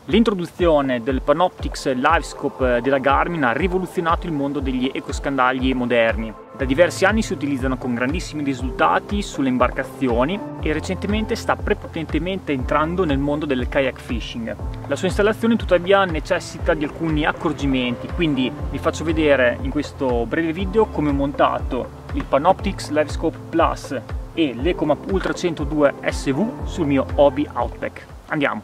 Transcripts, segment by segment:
L'introduzione del Panoptix LiveScope della Garmin ha rivoluzionato il mondo degli ecoscandagli moderni. Da diversi anni si utilizzano con grandissimi risultati sulle imbarcazioni e recentemente sta prepotentemente entrando nel mondo del kayak fishing. La sua installazione tuttavia necessita di alcuni accorgimenti, quindi vi faccio vedere in questo breve video come ho montato il Panoptix LiveScope Plus e l'Ecomap Ultra 102 SV sul mio Hobie Outback. Andiamo!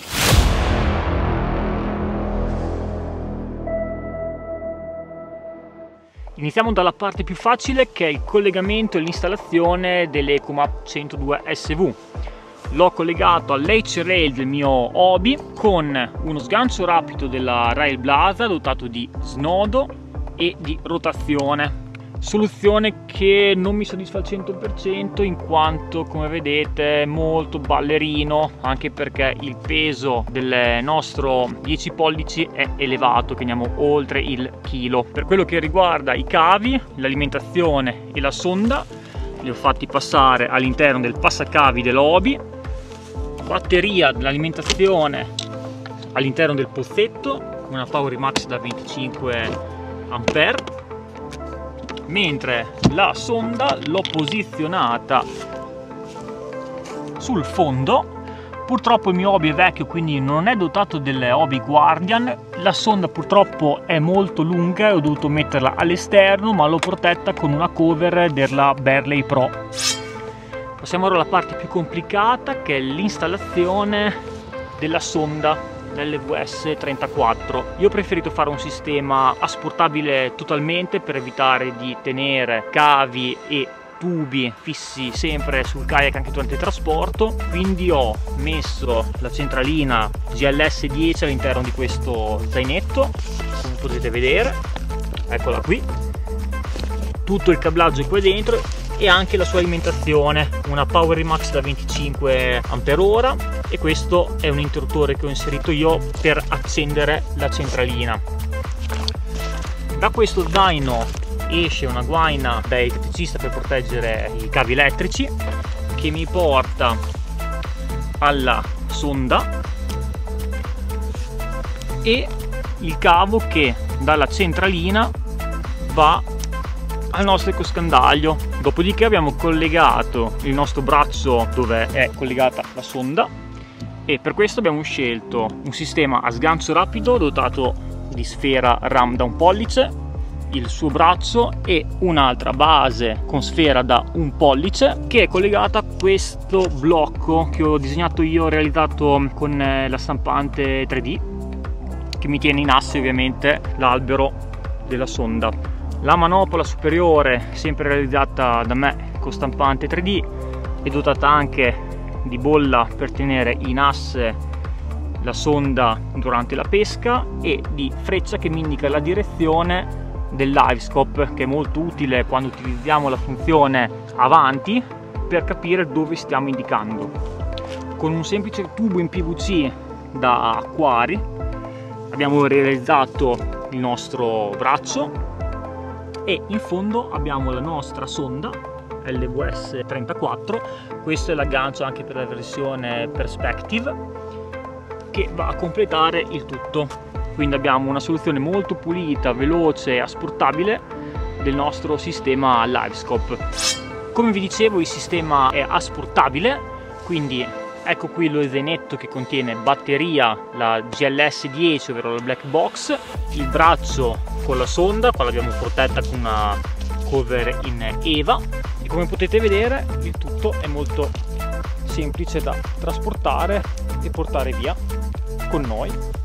Iniziamo dalla parte più facile, che è il collegamento e l'installazione dell'Ecomap 102 SV. L'ho collegato all'H Rail del mio Hobie con uno sgancio rapido della Rail Blaza dotato di snodo e di rotazione. Soluzione che non mi soddisfa al 100% in quanto, come vedete, è molto ballerino, anche perché il peso del nostro 10 pollici è elevato, che andiamo oltre il chilo. Per quello che riguarda i cavi, l'alimentazione e la sonda, li ho fatti passare all'interno del passacavi dell'Hobie. Batteria dell'alimentazione all'interno del pozzetto, una Power Max da 25 ampere. Mentre la sonda l'ho posizionata sul fondo. Purtroppo il mio Hobie è vecchio, quindi non è dotato delle Hobie Guardian. La sonda purtroppo è molto lunga e ho dovuto metterla all'esterno, ma l'ho protetta con una cover della Berley Pro. Passiamo ora alla parte più complicata, che è l'installazione della sonda LVS 34. Io ho preferito fare un sistema asportabile totalmente per evitare di tenere cavi e tubi fissi sempre sul kayak anche durante il trasporto, quindi ho messo la centralina GLS 10 all'interno di questo zainetto, come potete vedere, eccola qui, tutto il cablaggio è qua dentro e anche la sua alimentazione, una Power Max da 25 Ah, e questo è un interruttore che ho inserito io per accendere la centralina. Da questo zaino esce una guaina da elettricista per proteggere i cavi elettrici, che mi porta alla sonda, e il cavo che dalla centralina va al nostro ecoscandaglio. Dopodiché abbiamo collegato il nostro braccio dove è collegata la sonda, e per questo abbiamo scelto un sistema a sgancio rapido dotato di sfera RAM da 1 pollice, il suo braccio e un'altra base con sfera da 1 pollice che è collegata a questo blocco che ho disegnato io, realizzato con la stampante 3D, che mi tiene in asse ovviamente l'albero della sonda. La manopola superiore, sempre realizzata da me con stampante 3D, è dotata anche di bolla per tenere in asse la sonda durante la pesca e di freccia che mi indica la direzione del LiveScope, che è molto utile quando utilizziamo la funzione avanti per capire dove stiamo indicando. Con un semplice tubo in PVC da acquari abbiamo realizzato il nostro braccio e in fondo abbiamo la nostra sonda LVS 34. Questo è l'aggancio anche per la versione Perspective, che va a completare il tutto. Quindi abbiamo una soluzione molto pulita, veloce e asportabile del nostro sistema LiveScope. Come vi dicevo, il sistema è asportabile, quindi ecco qui lo zainetto che contiene batteria, la GLS 10 ovvero la black box, il braccio con la sonda, qua l'abbiamo protetta con una cover in EVA, e come potete vedere il tutto è molto semplice da trasportare e portare via con noi.